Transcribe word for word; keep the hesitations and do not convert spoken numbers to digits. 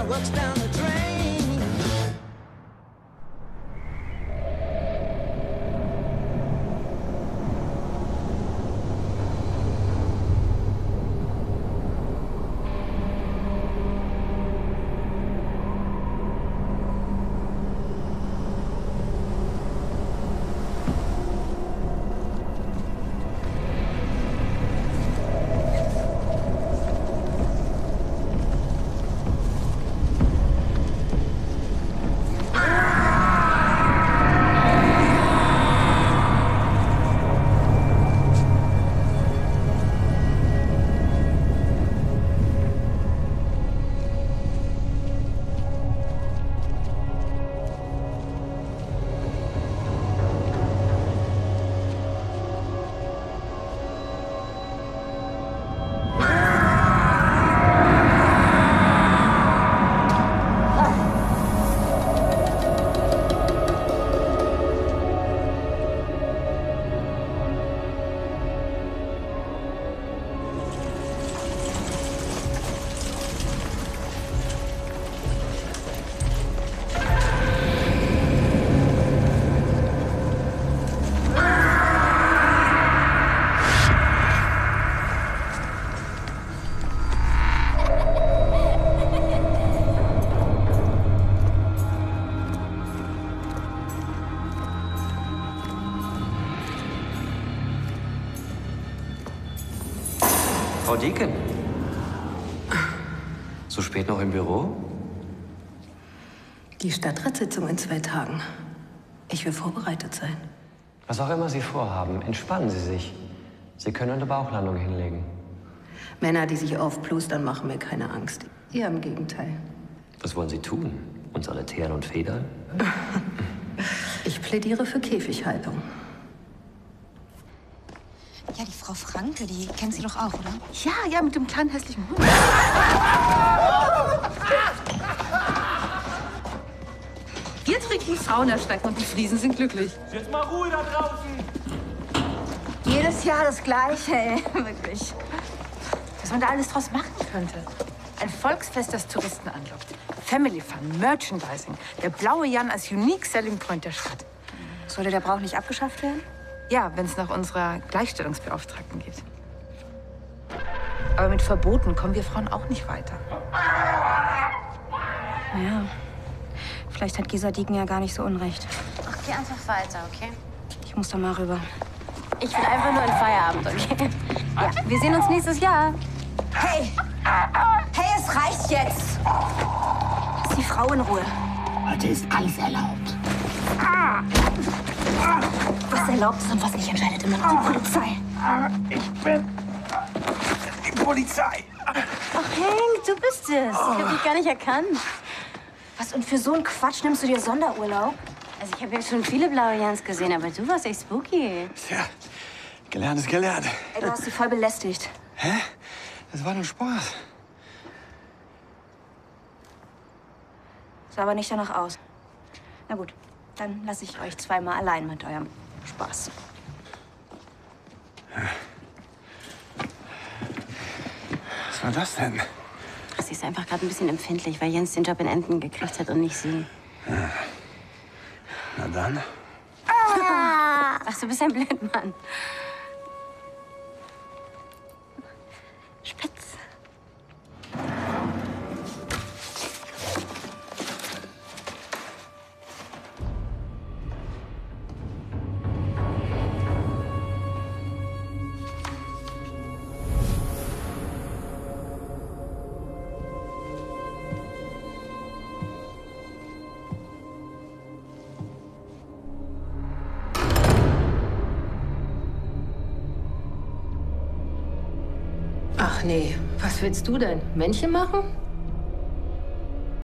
works down the drain. Frau Deacon, so spät noch im Büro? Die Stadtratssitzung in zwei Tagen. Ich will vorbereitet sein. Was auch immer Sie vorhaben, entspannen Sie sich. Sie können eine Bauchlandung hinlegen. Männer, die sich aufplustern, machen mir keine Angst. Eher im Gegenteil. Was wollen Sie tun? Uns alle teeren und federn? Ich plädiere für Käfighaltung. Ja, die Frau Franke, die kennt sie doch auch, oder? Ja, ja, mit dem kleinen hässlichen Hund. Wir trinken Saunaschnecken und die Friesen sind glücklich. Jetzt mal Ruhe da draußen! Jedes Jahr das Gleiche, ey. Wirklich. Was man da alles draus machen könnte. Ein Volksfest, das Touristen anlockt. Family Fun, Merchandising. Der blaue Jan als Unique Selling Point der Stadt. Sollte der Brauch nicht abgeschafft werden? Ja, wenn es nach unserer Gleichstellungsbeauftragten geht. Aber mit Verboten kommen wir Frauen auch nicht weiter. Naja, vielleicht hat Gesa Deacon ja gar nicht so unrecht. Ach, geh einfach weiter, okay? Ich muss da mal rüber. Ich will einfach nur in Feierabend, okay? Ja, wir sehen uns nächstes Jahr. Hey! Hey, es reicht jetzt! Lass die Frau in Ruhe. Heute ist alles erlaubt. Was erlaubt ist und was nicht, entscheidet immer noch die Polizei. Ich bin die Polizei. Ach, Hank, du bist es. Ich hab dich gar nicht erkannt. Was, und für so einen Quatsch nimmst du dir Sonderurlaub? Also ich habe ja schon viele blaue Jans gesehen, aber du warst echt spooky. Tja, gelernt ist gelernt. Ey, du hast sie voll belästigt. Hä? Das war nur Spaß. Sah aber nicht danach aus. Na gut, dann lasse ich euch zweimal allein mit eurem Spaß. Was war das denn? Sie ist einfach gerade ein bisschen empfindlich, weil Jens den Job in Enten gekriegt hat und nicht sie. Na dann. Ach, du bist ein Blindmann. Spitz. Ach nee, was willst du denn? Männchen machen?